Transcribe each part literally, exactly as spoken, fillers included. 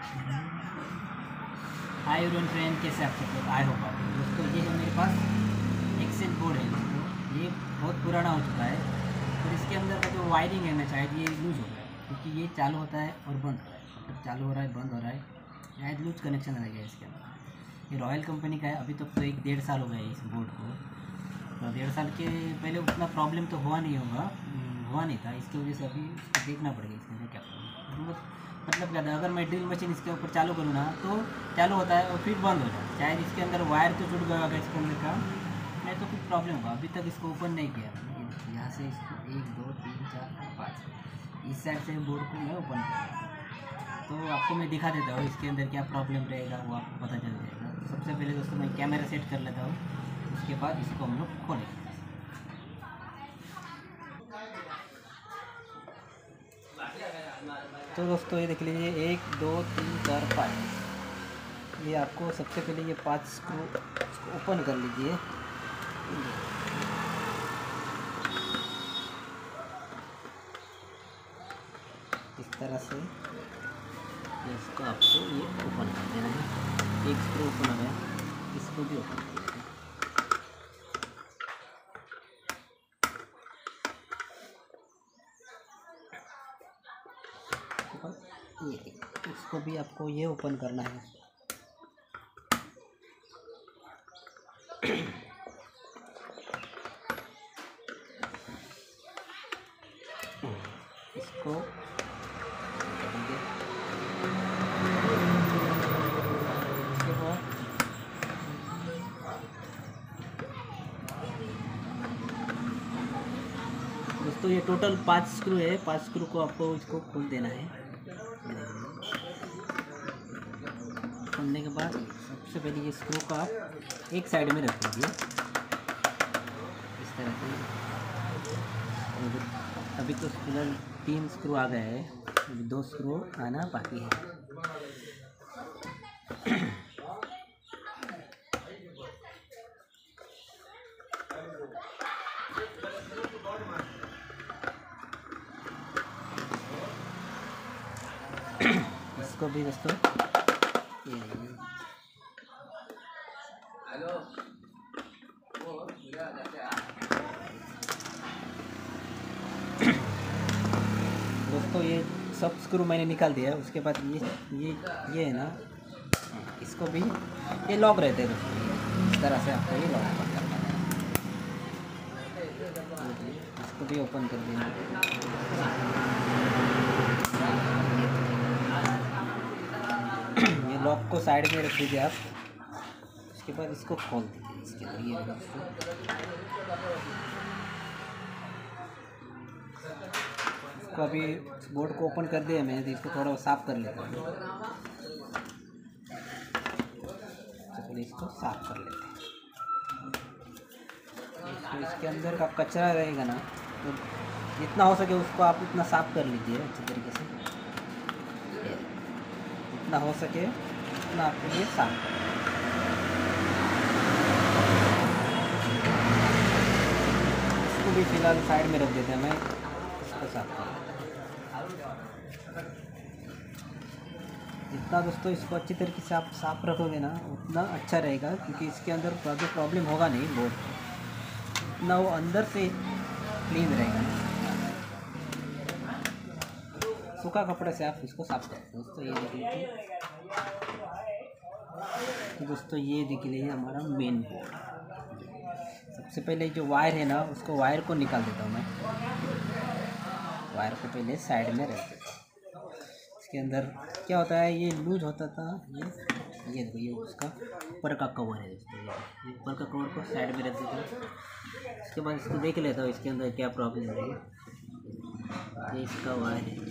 Hi everyone friend, कैसे आप सब लोग? आई होप आप दोस्तों, ये है मेरे पास एक्सेल बोर्ड है दोस्तों। ये बहुत पुराना हो चुका है और इसके अंदर का जो वायरिंग है ना, शायद ये लूज़ हो गया है, क्योंकि ये चालू होता है और बंद हो रहा है, मतलब चालू हो रहा है बंद हो रहा है, शायद लूज कनेक्शन रह गया इसके अंदर। ये रॉयल कंपनी का है। अभी तक तो एक डेढ़ साल हो गया है इस बोर्ड को। तो डेढ़ साल के पहले उतना प्रॉब्लम तो हुआ नहीं होगा हुआ नहीं था। इसकी वजह से अभी इसको देखना पड़ेगा इसके अंदर क्या प्रॉब्लम, मतलब क्या था। अगर मैं ड्रिल मशीन इसके ऊपर चालू करूँ ना तो चालू होता है और फिर बंद हो जाता है। शायद इसके अंदर वायर तो जुड़ गया होगा इसके अंदर का, नहीं तो कुछ प्रॉब्लम होगा। अभी तक इसको ओपन नहीं किया मैंने। यहाँ से इसको एक दो तीन चार पाँच इस साइड से बोर्ड को मैं ओपन किया, तो आपको मैं दिखा देता हूँ इसके अंदर क्या प्रॉब्लम रहेगा, वो आपको पता चल जाएगा। तो सबसे पहले दोस्तों मैं कैमरा सेट कर लेता हूँ, उसके बाद इसको हम लोग खोलेंगे। तो दोस्तों ये देख लीजिए, एक दो तीन चार पाँच, ये आपको सबसे पहले ये पांच स्क्रू इसको ओपन कर लीजिए। इस तरह से इसको आपको ये ओपन कर देना है। एक स्क्रू ओपन हो गया, इसको भी ओपन कर देना है। ये इसको भी आपको ये ओपन करना है। इसको इसके बाद दोस्तों ये टोटल पांच स्क्रू है। पांच स्क्रू को आपको इसको खोल देना है। खोलने के बाद सबसे पहले ये स्क्रू का आप एक साइड में रख दीजिए इस तरह से। अभी तो फिलहाल तीन स्क्रू आ गए हैं, अभी दो स्क्रू आना बाकी है। इसको भी दोस्तों ये दोस्तों ये सब स्क्रू मैंने निकाल दिया है। उसके बाद ये ये ये है ना, इसको भी ये लॉक रहते हैं दोस्तों। इस तरह से आपको ये लॉक करना है। इसको भी ओपन कर देना। ये लॉक को साइड में रख दीजिए आप। उसके बाद इसको खोल दीजिए इसके अंदर। ये इसको अभी बोर्ड को ओपन कर दिया मैंने, तो इसको थोड़ा साफ कर लेता हूँ। पहले इसको साफ कर लेते हैं। इसको इसके अंदर का कचरा रहेगा ना, तो जितना हो सके उसको आप उतना साफ कर लीजिए अच्छी तरीके से। जितना हो सके उतना आपको ये साफ कर। इसको भी फिलहाल साइड में रख देते हैं। मैं इसको साफ कर, जितना दोस्तों इसको अच्छी तरीके से आप साफ रखोगे ना उतना अच्छा रहेगा, क्योंकि इसके अंदर कोई प्रॉब्लम होगा नहीं बोर्ड, उतना वो अंदर से क्लीन रहेगा। सूखा कपड़े से आप इसको साफ करें दोस्तों। ये देख लीजिए तो दोस्तों, ये देख लीजिए हमारा मेन बोर्ड। सबसे पहले जो वायर है ना, उसको वायर को निकाल देता हूँ मैं। वायर को पहले साइड में रख देता हूँ। इसके अंदर क्या होता है, ये लूज होता था। ये ये देखो, ये उसका ऊपर का कवर है दोस्तों। ये ऊपर का कवर को साइड में रख देता हूँ। इसके बाद इसको देख लेता हूँ इसके अंदर क्या प्रॉब्लम है। ये इसका वायर है।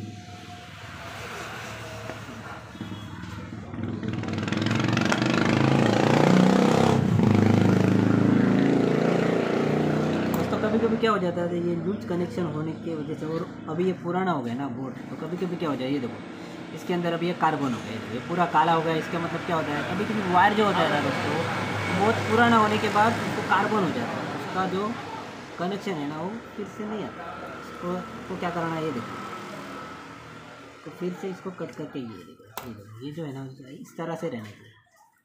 कभी कभी क्या हो जाता है, ये लूज कनेक्शन होने की वजह से, और अभी ये पुराना हो गया ना बोर्ड, तो कभी कभी क्या हो जाए, ये देखो इसके अंदर अभी ये कार्बन हो गया, ये पूरा काला हो गया। इसका मतलब क्या होता है, कभी कभी वायर जो होता है ना दोस्तों, बहुत पुराना होने के बाद उसको कार्बन हो जाता है। उसका जो कनेक्शन है ना वो फिर से नहीं आता। इसको तो क्या करना है, ये देखो, तो फिर से इसको कट करके ये देखो ये देखो, ये जो है ना इस तरह से रहना चाहिए।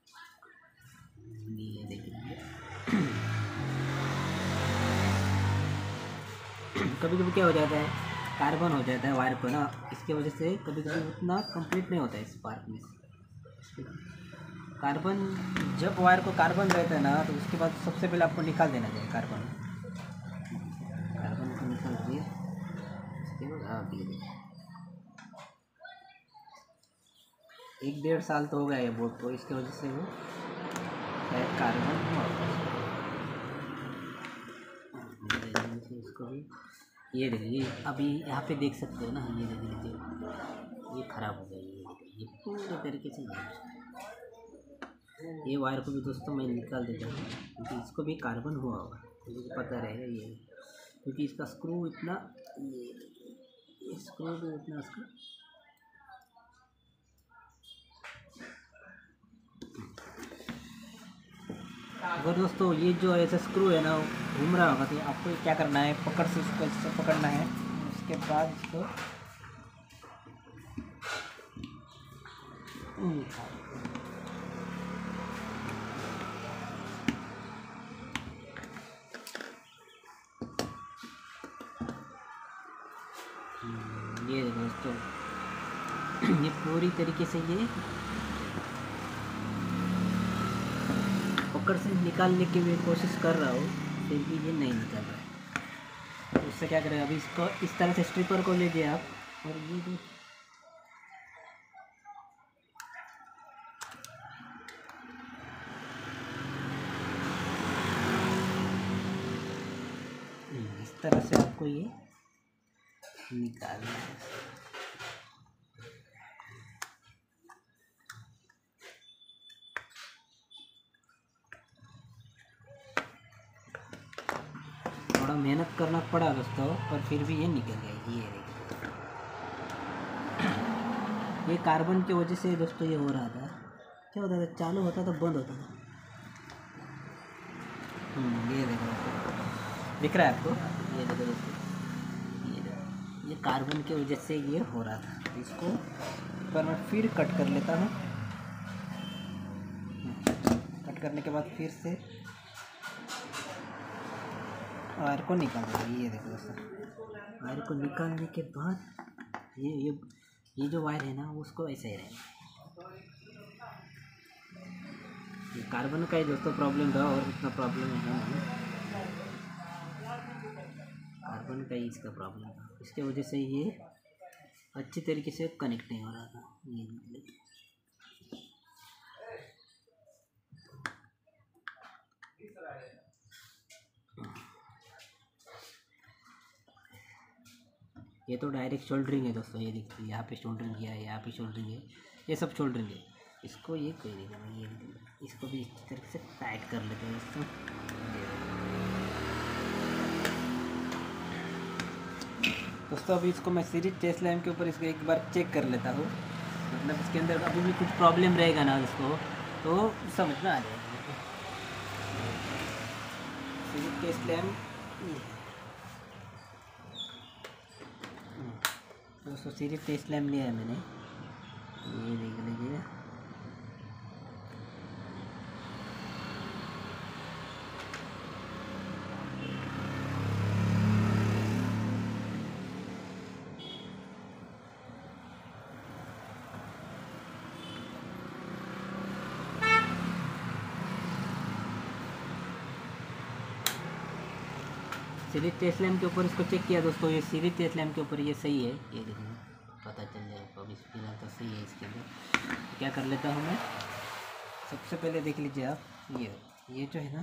ये देखिए कभी कभी क्या हो जाता है, कार्बन हो जाता है वायर को ना, इसकी वजह से कभी कभी उतना कंप्लीट नहीं होता है स्पार्क में। कार्बन जब वायर को कार्बन रहता है ना, तो उसके बाद सबसे पहले आपको निकाल देना चाहिए कार्बन कार्बन को निकाल दिए। इसके बाद आप ये देखिए, एक डेढ़ साल तो हो गया ये बोर्ड को, इसकी वजह से वो कार्बन इसको भी ये देखिए, अभी यहाँ पे देख सकते हो ना, ये देख लीजिए ये ख़राब हो गया। ये ये पूरे तरीके से ये वायर को भी दोस्तों मैं निकाल देता हूँ, क्योंकि इसको भी कार्बन हुआ होगा, मुझे पता रहेगा ये, क्योंकि इसका स्क्रू इतना, ये, ये स्क्रू भी इतना उसका अगर दोस्तों ये जो ऐसा स्क्रू है ना घूम रहा होगा, तो आपको क्या करना है, पकड़ से इसको इससे पकड़ना है, उसके बाद इसको ये दोस्तों ये पूरी तरीके से ये पकड़ से निकालने की मैं कोशिश कर रहा हूँ, फिर भी ये नहीं निकल रहा है। तो उससे क्या करें, अभी इसको इस तरह से स्ट्रिपर को लीजिए आप, और ये जो इस तरह से आपको ये निकालना है। थोड़ा मेहनत करना पड़ा दोस्तों, पर फिर भी ये निकल गया। ये देखिए, ये कार्बन की वजह से दोस्तों ये हो रहा था। क्या होता था, चालू होता था बंद होता था। ये देखो दोस्तों, दिख रहा है आपको, ये देखो दोस्तों, ये देखो, ये कार्बन की वजह से ये हो रहा था। इसको पर मैं फिर कट कर लेता हूँ। कट करने के बाद फिर से वायर को निकाल देंगे। ये देखो दोस्तों, वायर को निकालने के बाद ये ये ये जो वायर है ना, उसको ऐसे ही रहेगा। ये कार्बन का ही दोस्तों प्रॉब्लम था, और इतना प्रॉब्लम है नहीं, कार्बन का ही इसका प्रॉब्लम था। इसके वजह से ये अच्छी तरीके से कनेक्ट नहीं हो रहा था। ये ये तो डायरेक्ट शोल्डरिंग है दोस्तों। ये देखिए, यहाँ पे शोल्डरिंग किया है, यहाँ पे शोल्डरिंग है, ये सब शोल्डरिंग है। इसको ये कोई नहीं करना, ये इसको भी इस तरीके से टाइट कर लेते हैं दोस्तों। दोस्तों अभी इसको मैं सीरीज टेस्ट लैम्प के ऊपर इसको एक बार चेक कर लेता हूँ, मतलब इसके अंदर अभी भी कुछ प्रॉब्लम रहेगा ना इसको, तो समझ में आ जाएगा। सीरीज टेस्ट लैम्प दोस्तों, सीरीज टेस्ट लैम्प लिया है मैंने, ये देख लीजिए। सीरीज टेस्ट लैम्प के ऊपर इसको चेक किया दोस्तों, ये सीरीज टेस्ट लैम्प के ऊपर ये सही है। ये देखिए, पता चल जाएगा अभी फिलहाल तो सही है। इसके अंदर क्या कर लेता हूँ मैं, सबसे पहले देख लीजिए आप, ये ये जो है ना,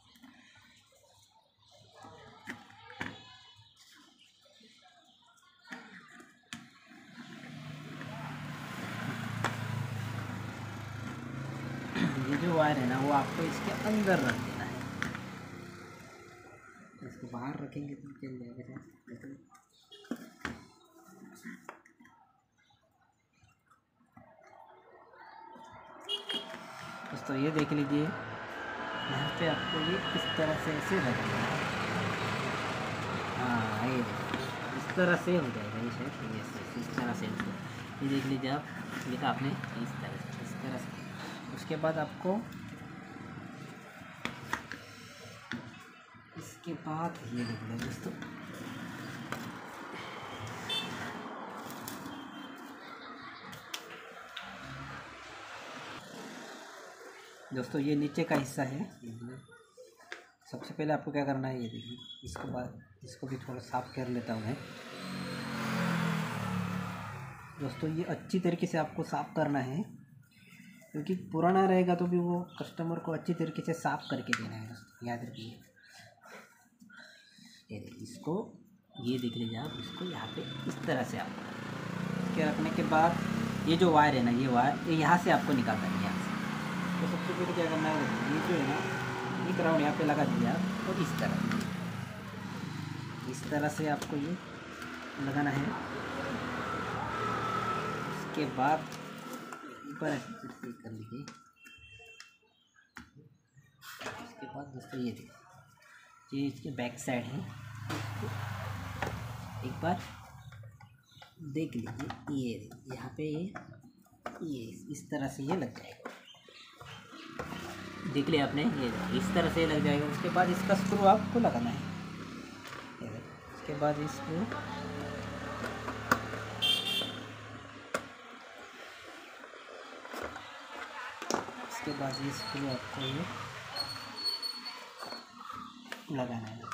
ये जो वायर है ना, वो आपको इसके अंदर रख देना है। इसको बाहर रखेंगे तो चल जाएगा। दोस्तों ये देख लीजिए, यहाँ पे आपको ये इस तरह से ऐसे रखना है। हाँ ये देखिए, इस तरह से हो जाएगा ये शायद, ये इस तरह से ये देख लीजिए आप, लिखा आपने इस तरह से, इस तरह से। उसके बाद आपको इसके बाद ये देख लीजिए दोस्तों, दोस्तों ये नीचे का हिस्सा है। सबसे पहले आपको क्या करना है, ये देखिए, इसको बाद इसको भी थोड़ा साफ कर लेता हूँ मैं। दोस्तों ये अच्छी तरीके से आपको साफ़ करना है, क्योंकि पुराना रहेगा तो भी वो कस्टमर को अच्छी तरीके से साफ़ करके देना है दोस्तों, याद रखिए। ये देखिए इसको, ये देख लीजिए आप, इसको यहाँ पे इस तरह से आप के रखने के बाद ये जो वायर है ना, ये वायर ये यहाँ से आपको निकालना है, यहाँ से। तो सबसे पहले क्या करना है, ये जो है ना, ये ग्राउंड यहाँ पे लगा दीजिए आप, और इस तरह इस तरह से आपको ये लगाना है। उसके बाद ऊपर ऐसे फिर कर लीजिए। उसके बाद दोस्तों ये देखिए, ये इसके बैक साइड है, एक बार देख लीजिए। ये यहाँ पे ये ये इस तरह से ये लग जाएगा, देख लिया आपने, ये इस तरह से लग जाएगा। उसके बाद इसका स्क्रू आपको लगाना है। उसके बाद इसको उसके बाद ये स्क्रू आपको ये लगाना है।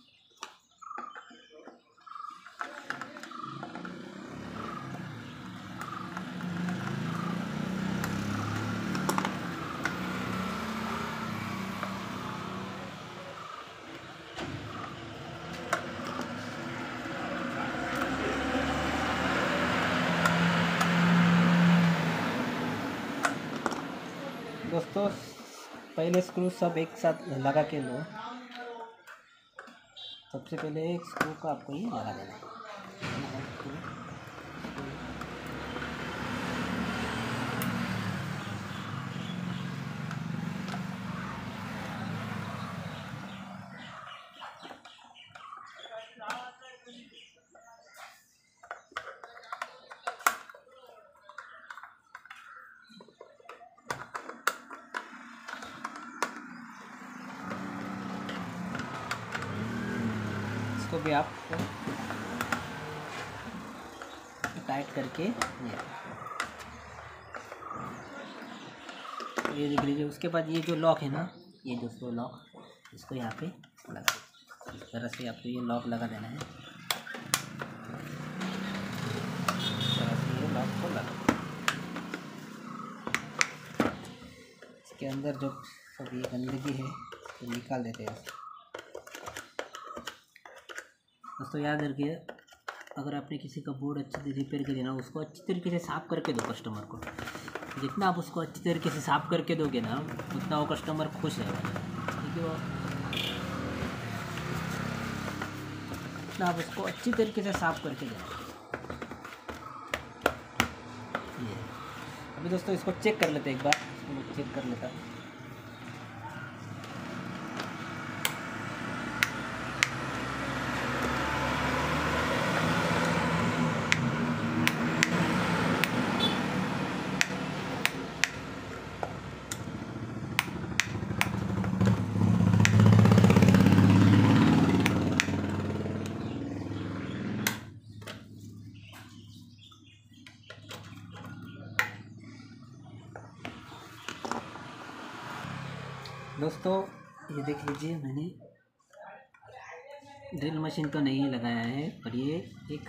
दोस्तों पहले स्क्रू सब एक साथ लगा के लो। सबसे पहले एक स्क्रू का आपको ही लगा देना है। इसको भी आप टाइट करके ये ये देख लीजिए। उसके बाद ये जो लॉक है ना, ये दोस्तों लॉक, इसको यहाँ पे लगा, इस तरह से आपको ये लॉक लगा देना है। इस तरह से ये लॉक को लगा, इसके अंदर जो सब ये गंदगी है तो निकाल देते हैं दोस्तों। याद रखिए, अगर आपने किसी का बोर्ड अच्छे से रिपेयर कर देना, उसको अच्छी तरीके से साफ़ करके दो कस्टमर को। जितना आप उसको अच्छी तरीके से साफ़ करके दोगे ना, उतना वो कस्टमर खुश है, क्योंकि वो उतना आप उसको अच्छी तरीके से साफ़ करके देना। ये अभी दोस्तों इसको चेक कर लेते हैं, एक बार इसको चेक कर लेता हूँ। दोस्तों ये देख लीजिए, मैंने ड्रिल मशीन तो नहीं लगाया है, पर ये एक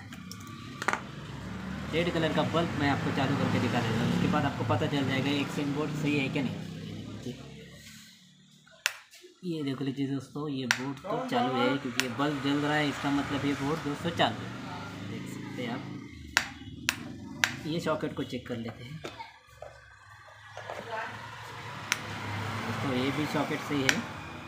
रेड कलर का बल्ब मैं आपको चालू करके दिखा देता हूँ। उसके बाद आपको पता चल जाएगा एक्सचेंज बोर्ड सही है क्या नहीं। ये देख लीजिए दोस्तों, ये बोर्ड तो चालू है, क्योंकि ये बल्ब जल रहा है, इसका मतलब ये बोर्ड दोस्तों चालू है। देख सकते हैं आप। ये सॉकेट को चेक कर लेते हैं तो ये भी सॉकेट सही है।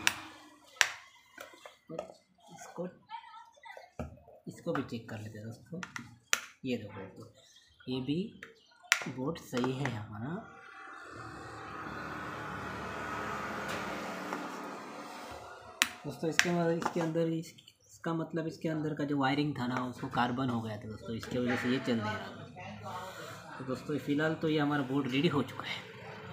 इसको इसको भी चेक कर लेते हैं दोस्तों। ये देखो तो ये भी बोर्ड सही है हमारा। दोस्तों इसके इसके अंदर इस, इसका मतलब इसके अंदर का जो वायरिंग था ना, उसको कार्बन हो गया था दोस्तों, इसके वजह से ये चल नहीं रहा। तो दोस्तों फ़िलहाल तो ये हमारा बोर्ड रेडी हो चुका है।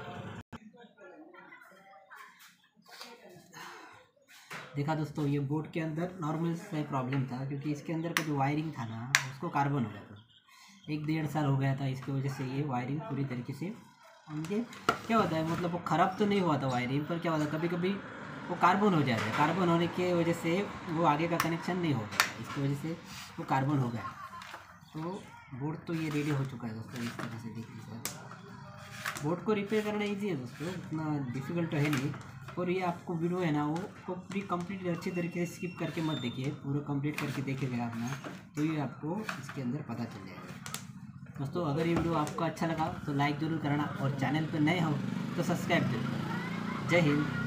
देखा दोस्तों, ये बोर्ड के अंदर नॉर्मल सा प्रॉब्लम था, क्योंकि इसके अंदर का जो वायरिंग था ना उसको कार्बन हो गया था। एक डेढ़ साल हो गया था, इसकी वजह से ये वायरिंग पूरी तरीके से उनके क्या होता है, मतलब वो ख़राब तो नहीं हुआ था वायरिंग, पर क्या होता है कभी कभी वो कार्बन हो जाता है। कार्बन होने की वजह से वो आगे का कनेक्शन नहीं होता, इसकी वजह से वो कार्बन हो गया। तो बोर्ड तो ये रेडी हो चुका है दोस्तों। इस तरह से देख लीजिए, बोर्ड को रिपेयर करना ईजी है दोस्तों, इतना डिफ़िकल्ट तो है नहीं। और ये आपको वीडियो है ना वो को पूरी कंप्लीट अच्छी तरीके से स्किप करके मत देखिए, पूरा कंप्लीट करके देखेगा अपना, तो ये आपको इसके अंदर पता चल जाएगा। दोस्तों अगर ये वीडियो आपको अच्छा लगा तो लाइक ज़रूर करना, और चैनल पर नए हो तो सब्सक्राइब जरूर करना। जय हिंद।